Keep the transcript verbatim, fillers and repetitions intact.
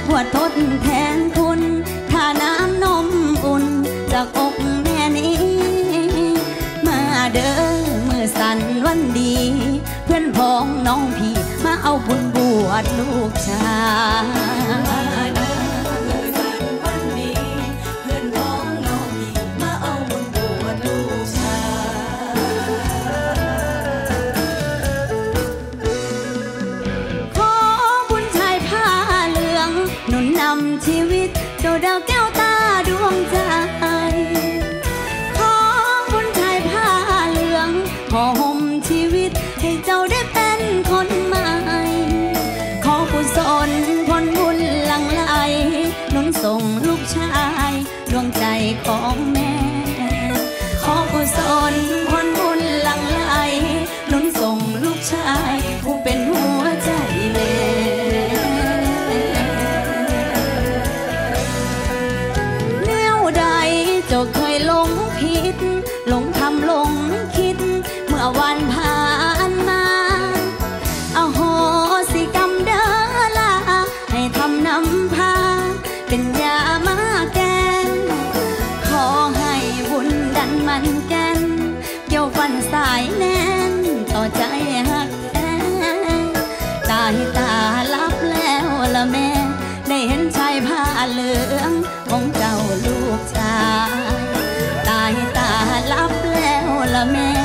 หัวทดแทนคุณถ้าน้ำนมอุ่นจากอกแม่นี้มาเด้อมือสั่นวันดีเพื่อนพ้องน้องพี่มาเอาบุญบวชลูกชายชีวิตโดดดาวแก้วตาดวงใจขอบุญชายผ้าเหลืองห่อห่มชีวิตให้เจ้าได้เป็นคนใหม่ขอกุศลผลบุญหลั่งไหลหนุนส่งลูกชายดวงใจของแม่ขอกุศลผลบุญหลั่งไหลหนุนส่งลูกชายผู้เป็นหัวใจแม่เจ้าเคยหลงผิดหลงทำหลงคิดเมื่อวันผ่านมาอโหสิกรรมเด้อลาให้ทำนำพาเป็นยามาแกนขอให้บุญดันมันแกนเกี่ยวฟันสายแน่นต่อใจหักแท้ตายตาลับแล้วละแม่ได้เห็นชายผ้าเหลืองของเจ้าลูกชายตายตาลับแล้วละแม่